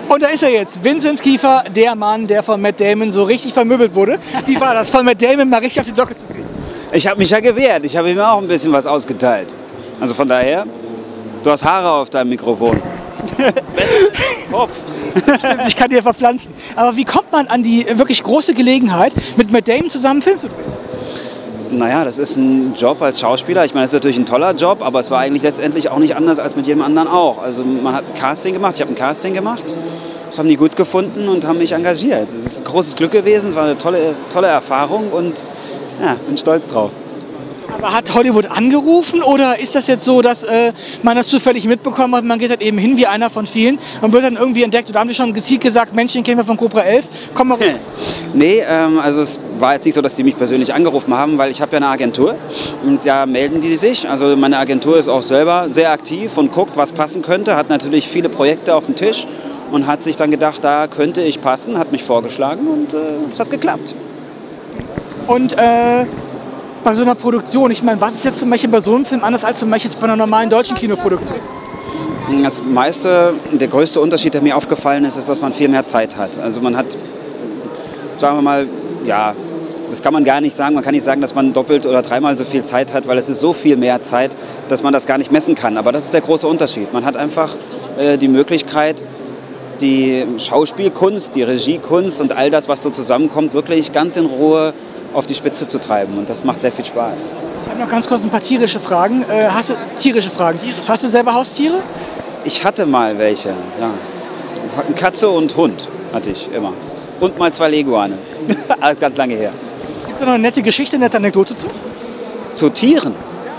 Und da ist er jetzt, Vinzenz Kiefer, der Mann, der von Matt Damon so richtig vermöbelt wurde. Wie war das, von Matt Damon mal richtig auf die Glocke zu kriegen? Ich habe mich ja gewehrt. Ich habe ihm auch ein bisschen was ausgeteilt. Also von daher, du hast Haare auf deinem Mikrofon. Kopf. Stimmt, ich kann dir verpflanzen. Aber wie kommt man an die wirklich große Gelegenheit, mit Matt Damon zusammen einen Film zu drehen? Naja, das ist ein Job als Schauspieler. Ich meine, das ist natürlich ein toller Job, aber es war eigentlich letztendlich auch nicht anders als mit jedem anderen auch. Also man hat ein Casting gemacht, ich habe ein Casting gemacht. Das haben die gut gefunden und haben mich engagiert. Es ist ein großes Glück gewesen, es war eine tolle Erfahrung und ja, bin stolz drauf. Aber hat Hollywood angerufen oder ist das jetzt so, dass man das zufällig mitbekommen hat, man geht halt eben hin wie einer von vielen und wird dann irgendwie entdeckt? Oder haben die schon gezielt gesagt, Mensch, den kennen wir von Cobra 11, komm mal rüber? Nee, also es war jetzt nicht so, dass die mich persönlich angerufen haben, weil ich habe ja eine Agentur und da melden die sich. Also meine Agentur ist auch selber sehr aktiv und guckt, was passen könnte, hat natürlich viele Projekte auf dem Tisch und hat sich dann gedacht, da könnte ich passen, hat mich vorgeschlagen und es hat geklappt. Und bei so einer Produktion, ich meine, was ist jetzt zum Beispiel bei so einem Film anders als zum Beispiel jetzt bei einer normalen deutschen Kinoproduktion? Das meiste, der größte Unterschied, der mir aufgefallen ist, ist, dass man viel mehr Zeit hat. Also man hat, sagen wir mal, ja, das kann man gar nicht sagen. Man kann nicht sagen, dass man doppelt oder dreimal so viel Zeit hat, weil es ist so viel mehr Zeit, dass man das gar nicht messen kann. Aber das ist der große Unterschied. Man hat einfach die Möglichkeit, die Schauspielkunst, die Regiekunst und all das, was so zusammenkommt, wirklich ganz in Ruhe auf die Spitze zu treiben. Und das macht sehr viel Spaß. Ich habe noch ganz kurz ein paar tierische Fragen. Tierische Fragen. Hast du selber Haustiere? Ich hatte mal welche, ja. Eine Katze und Hund hatte ich immer. Und mal 2 Leguane. Alles ganz lange her. Gibt es noch eine nette Geschichte, eine nette Anekdote zu? Zu Tieren?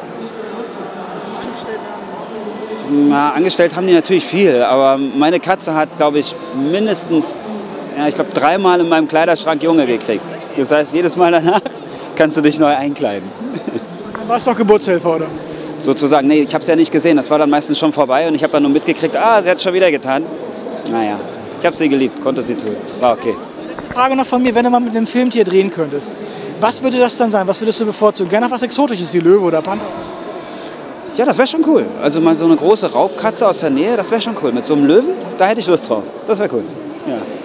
Na, angestellt haben die natürlich viel, aber meine Katze hat, glaube ich, mindestens, ja, ich glaube, 3-mal in meinem Kleiderschrank Junge gekriegt. Das heißt, jedes Mal danach kannst du dich neu einkleiden. Dann warst du doch Geburtshelfer, oder? Sozusagen, nee, ich habe es ja nicht gesehen. Das war dann meistens schon vorbei und ich habe dann nur mitgekriegt, sie hat es schon wieder getan. Naja, ich habe sie geliebt, konnte sie tun. War okay. Letzte Frage noch von mir, wenn du mal mit einem Filmtier drehen könntest, was würde das dann sein? Was würdest du bevorzugen? Gerne was Exotisches wie Löwe oder Panther? Ja, das wäre schon cool. Also mal so eine große Raubkatze aus der Nähe, das wäre schon cool. Mit so einem Löwen, da hätte ich Lust drauf. Das wäre cool. Ja.